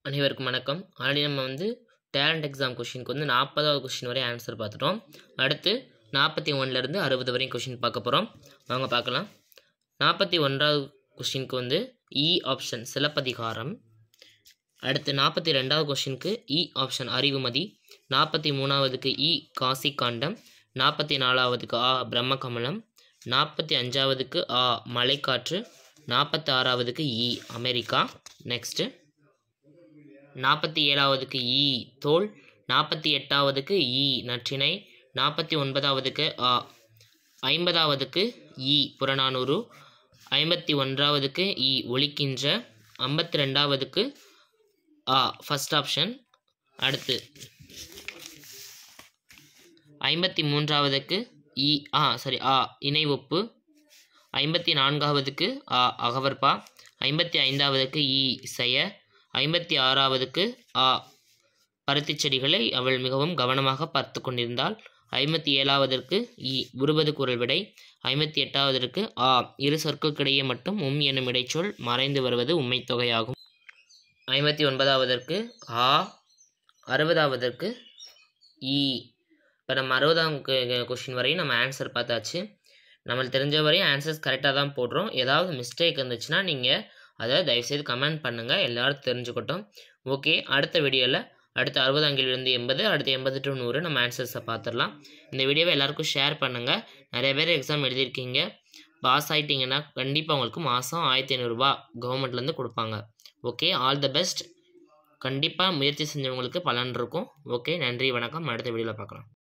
அனைவருக்கும் வணக்கம். ஆல்ரெடி நம்ம டேலண்ட் எக்ஸாம் கொஷினுக்கு 40வது கொஷின் வரை ஆன்சர் பார்த்துட்டோம். அடுத்து 41லேருந்து 60 வரையும் கொஷின் பார்க்க போகிறோம். வாங்க பார்க்கலாம். 41வது கொஷினுக்கு இ ஆப்ஷன் சிலப்பதிகாரம். அடுத்து 42வது கொஷினுக்கு இ ஆப்ஷன் அறிவுமதி. 43வதுக்கு இ காசி காண்டம். 44வதுக்கு ஆ பிரம்மகமலம். 45வதுக்கு ஆ மலைக்காற்று. 46வதுக்கு இ அமெரிக்கா. நெக்ஸ்ட்டு 47வதுக்கு இ தோல். 48வதுக்கு இ நற்றிணை. 49வதுக்கு ஆ. 50வதுக்கு இ புறநானூறு. 51வதுக்கு இ ஒலிக்கின்ற. 52வதுக்கு ஆ ஃபர்ஸ்ட் ஆப்ஷன். அடுத்து 53வதுக்கு ஆ இணை ஒப்பு. 54வதுக்கு ஆ அகவற்பா. 55வதுக்கு இ செய. 56வதுக்கு ஆ பருத்தி செடிகளை அவள் மிகவும் கவனமாக பார்த்து கொண்டிருந்தாள். 57வதற்கு இ உருவது குரல் விடை. 58வதற்கு ஆ இரு சொற்களுக்கிடையே மட்டும் எனும் இடைச்சொல் மறைந்து வருவது உண்மை தொகையாகும். 59வதற்கு ஆ. 60வதற்கு இ. இப்போ நம்ம 60ஆம் கொஷின் வரையும் நம்ம ஆன்சர் பார்த்தாச்சு. நம்மளுக்கு தெரிஞ்ச வரையும் ஆன்சர்ஸ் கரெக்டாக தான் போடுறோம். ஏதாவது மிஸ்டேக் இருந்துச்சுன்னா நீங்கள் அதை தயவுசெய்து கமெண்ட் பண்ணுங்கள், எல்லோரும் தெரிஞ்சுக்கட்டும். ஓகே, அடுத்த வீடியோவில் அடுத்த 60ஆம் கேள்வியிலேருந்து 80, அடுத்து 80 to 100 நம்ம ஆன்சர்ஸை பார்த்துடலாம். இந்த வீடியோவை எல்லாருக்கும் ஷேர் பண்ணுங்கள். நிறைய பேர் எக்ஸாம் எழுதியிருக்கீங்க. பாஸ் ஆகிட்டிங்கன்னா கண்டிப்பாக உங்களுக்கு மாதம் 1500 ரூபா கவர்மெண்ட்லேருந்து கொடுப்பாங்க. Okay, all the best. கண்டிப்பாக முயற்சி செஞ்சவங்களுக்கு பலன் இருக்கும். ஓகே, நன்றி, வணக்கம். அடுத்த வீடியோவில் பார்க்கலாம்.